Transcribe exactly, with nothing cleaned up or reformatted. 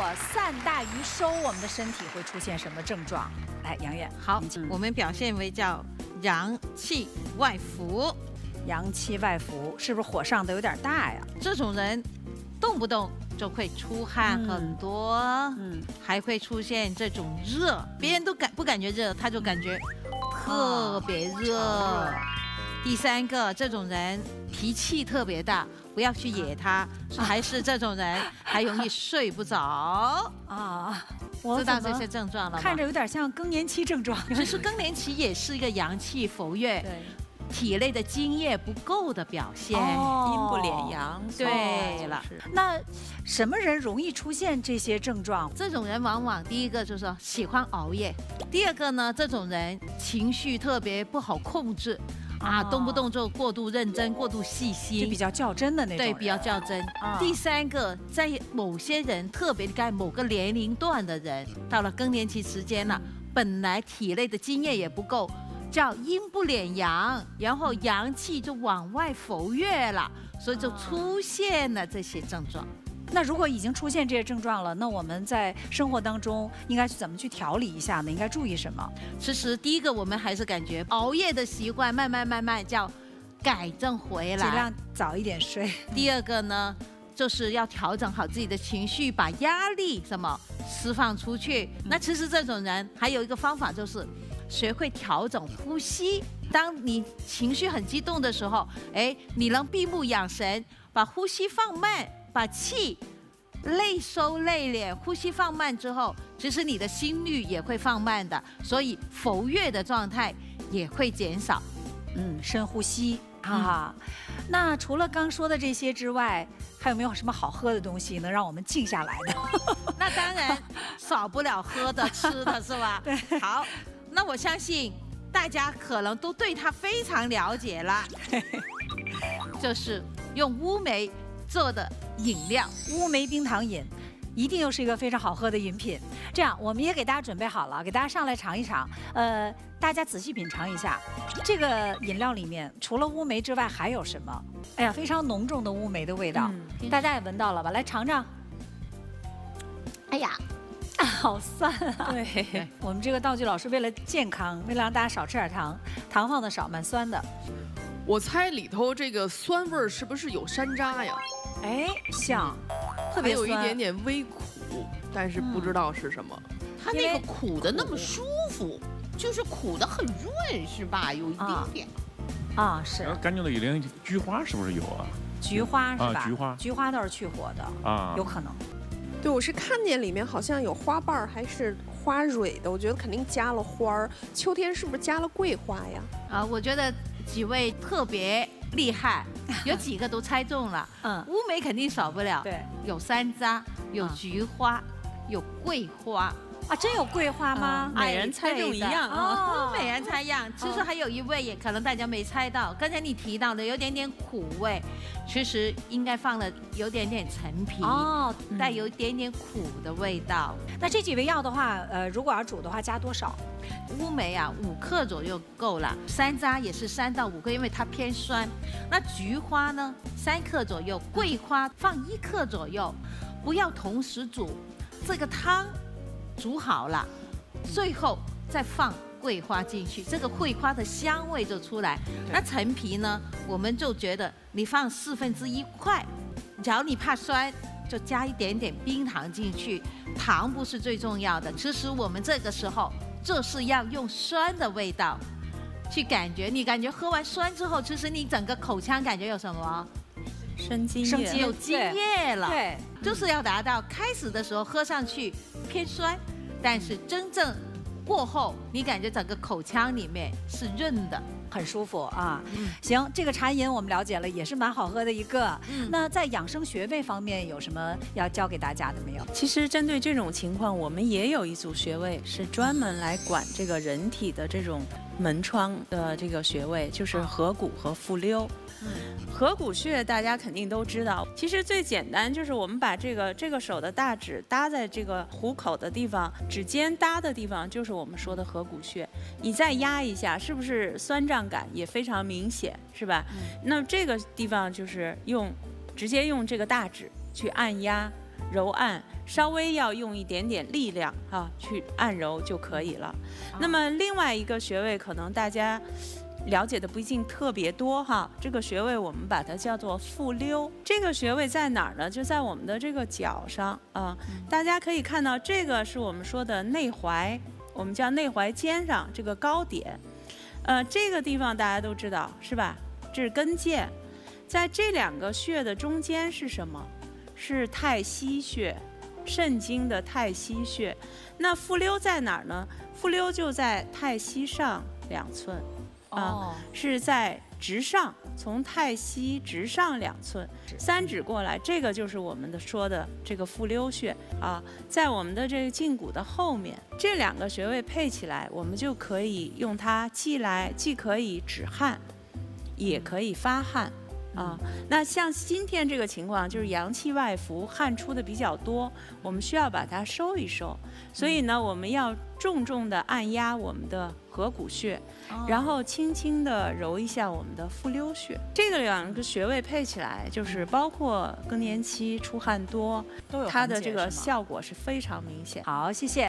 果散大于收，我们的身体会出现什么症状？来，杨月， 好，我们表现为叫阳气外浮。 阳气外浮，是不是火上的有点大呀？ 这种人动不动就会出汗很多，嗯，嗯还会出现这种热，别人都感不感觉热，他就感觉特别热。哦、第三个，这种人脾气特别大，不要去惹他，啊、还是这种人还容易睡不着啊。我知道这些症状了吗？ 看着有点像更年期症状。 其实更年期也是一个阳气浮越。对。体内的津液不够的表现， 阴不敛阳。 对了， 那什么人容易出现这些症状？ 这种人往往第一个就是说喜欢熬夜，第二个呢，这种人情绪特别不好控制。啊，动不动就过度认真、过度细心， 就比较较真的那种。 对，比较较真。啊、第三个，在某些人，特别在某个年龄段的人，到了更年期时间了，本来体内的津液也不够。叫阴不敛阳，然后阳气就往外浮越了，所以就出现了这些症状。 那如果已经出现这些症状了，那我们在生活当中应该怎么去调理一下呢？应该注意什么？ 其实第一个，我们还是感觉熬夜的习惯慢慢慢慢叫改正回来， 尽量早一点睡。 第二个呢，就是要调整好自己的情绪，把压力什么释放出去。嗯、那其实这种人还有一个方法就是。学会调整呼吸。当你情绪很激动的时候，哎，你能闭目养神，把呼吸放慢，把气内收内敛，呼吸放慢之后，其实你的心率也会放慢的，所以浮越的状态也会减少。 嗯，深呼吸啊。嗯、那除了刚说的这些之外，还有没有什么好喝的东西能让我们静下来的？ 那当然少不了喝的、吃的，是吧？ 对， 好。那我相信大家可能都对它非常了解了，就是用乌梅做的饮料， 乌梅冰糖饮，一定又是一个非常好喝的饮品。这样，我们也给大家准备好了，给大家上来尝一尝。呃，大家仔细品尝一下，这个饮料里面除了乌梅之外还有什么？哎呀，非常浓重的乌梅的味道，嗯、大家也闻到了吧？来尝尝。哎呀。好酸啊！ 对， 我们这个道具老师为了健康，为了让大家少吃点糖，糖放的少，蛮酸的。 我猜里头这个酸味儿是不是有山楂呀？ 哎，像，特别有一点点微苦，但是不知道是什么。 嗯、它那个苦的那么舒服，就是苦的很润，是吧？有一点点。 啊，啊是。 干净的一点菊花是不是有啊？ 菊花是吧？ 啊、菊花， 菊花倒是去火的啊，有可能。 对，我是看见里面好像有花瓣还是花蕊的，我觉得肯定加了花儿。秋天是不是加了桂花呀？ 啊，我觉得几位特别厉害，有几个都猜中了。嗯，乌梅肯定少不了， 对， 有山楂，有菊花，啊、有桂花。 啊，真有桂花吗？ 每人猜中一样哦，每人猜一样。其实还有一味也可能大家没猜到，刚才你提到的有点点苦味，其实应该放了有点点陈皮哦，带有一点点苦的味道。 那这几味药的话，呃，如果要煮的话，加多少？ 乌梅啊，五克左右够了。山楂也是三到五克，因为它偏酸。那菊花呢，三克左右。桂花放一克左右，不要同时煮。这个汤煮好了，最后再放桂花进去，这个桂花的香味就出来。那陈皮呢，我们就觉得你放四分之一块，假如你怕酸，就加一点点冰糖进去。糖不是最重要的，其实我们这个时候就是要用酸的味道去感觉。你感觉喝完酸之后，其实你整个口腔感觉有什么？ 生津液， 有津液了。 对， 就是要达到开始的时候喝上去偏酸，但是真正过后，你感觉整个口腔里面是润的， 很舒服啊。嗯、行，这个茶饮我们了解了，也是蛮好喝的一个。嗯、那在养生穴位方面有什么要教给大家的没有？ 其实针对这种情况，我们也有一组穴位是专门来管这个人体的这种门窗的这个穴位，就是合谷和复溜。嗯，合谷穴大家肯定都知道，其实最简单就是我们把这个这个手的大指搭在这个虎口的地方，指尖搭的地方就是我们说的合谷穴。你再压一下，是不是酸胀感也非常明显，是吧？嗯、那这个地方就是用直接用这个大指去按压， 揉按，稍微要用一点点力量啊去按揉就可以了。那么另外一个穴位可能大家了解的不一定特别多哈，这个穴位我们把它叫做复溜。这个穴位在哪儿呢？就在我们的这个脚上啊、嗯，大家可以看到，这个是我们说的内踝，我们叫内踝尖上这个高点。呃，这个地方大家都知道是吧？这是跟腱，在这两个穴的中间是什么？是太溪穴，肾经的太溪穴。那复溜在哪儿呢？复溜就在太溪上两寸。啊、 哦， 是在直上，从太溪直上两寸，三指过来，这个就是我们的说的这个复溜穴啊，在我们的这个胫骨的后面，这两个穴位配起来，我们就可以用它既来既可以止汗，也可以发汗。啊，那像今天这个情况，就是阳气外浮，汗出的比较多，我们需要把它收一收。所以呢，我们要重重的按压我们的合谷穴，然后轻轻的揉一下我们的复溜穴。这个两个穴位配起来，就是包括更年期出汗多， 都有它的这个缓解是吗效果是非常明显。 好，谢谢。